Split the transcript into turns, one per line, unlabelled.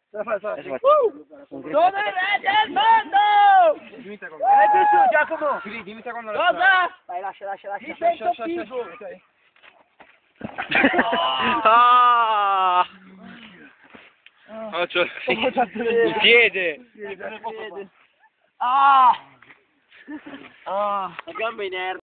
Sono il re del mondo!
Dimmi te con
Metti su, Giacomo!
Sì, dimmi te quando
Cosa?
Vai, lascia.
Mi sento figo!
Ah! Oh, c'ho il piede!
Ah! Ah!
La gamba inerme.